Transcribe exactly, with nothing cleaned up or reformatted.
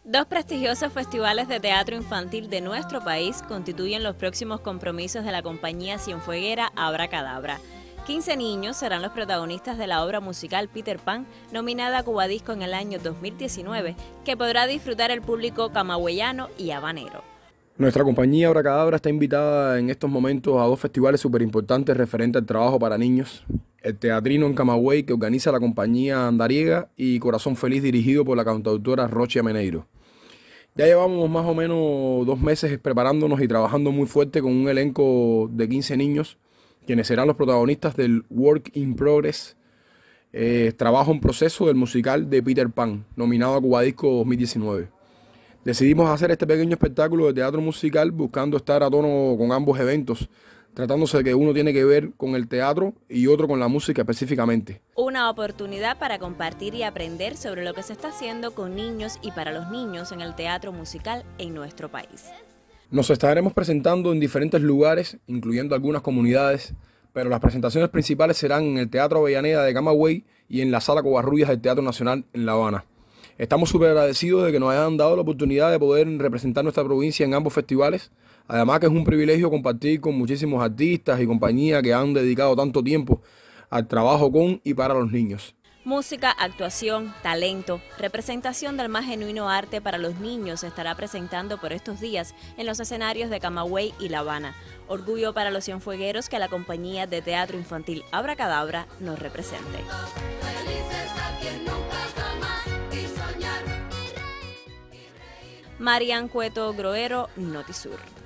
Dos prestigiosos festivales de teatro infantil de nuestro país constituyen los próximos compromisos de la compañía cienfueguera Abracadabra. quince niños serán los protagonistas de la obra musical Peter Pan, nominada a Cubadisco en el año dos mil diecinueve, que podrá disfrutar el público camagüeyano y habanero. Nuestra compañía Abracadabra está invitada en estos momentos a dos festivales súper importantes referentes al trabajo para niños. El Teatrino en Camagüey, que organiza la compañía Andariega, y Corazón Feliz, dirigido por la cantautora Rochi Ameneiro. Ya llevamos más o menos dos meses preparándonos y trabajando muy fuerte con un elenco de quince niños, quienes serán los protagonistas del Work in Progress, eh, trabajo en proceso del musical de Peter Pan, nominado a Cubadisco dos mil diecinueve. Decidimos hacer este pequeño espectáculo de teatro musical buscando estar a tono con ambos eventos, tratándose de que uno tiene que ver con el teatro y otro con la música específicamente. Una oportunidad para compartir y aprender sobre lo que se está haciendo con niños y para los niños en el teatro musical en nuestro país. Nos estaremos presentando en diferentes lugares, incluyendo algunas comunidades, pero las presentaciones principales serán en el Teatro Avellaneda de Camagüey y en la Sala Covarrubias del Teatro Nacional en La Habana. Estamos súper agradecidos de que nos hayan dado la oportunidad de poder representar nuestra provincia en ambos festivales. Además que es un privilegio compartir con muchísimos artistas y compañías que han dedicado tanto tiempo al trabajo con y para los niños. Música, actuación, talento, representación del más genuino arte para los niños se estará presentando por estos días en los escenarios de Camagüey y La Habana. Orgullo para los cienfuegueros que la compañía de teatro infantil Abracadabra nos represente. Marian Cueto Groero, Notisur.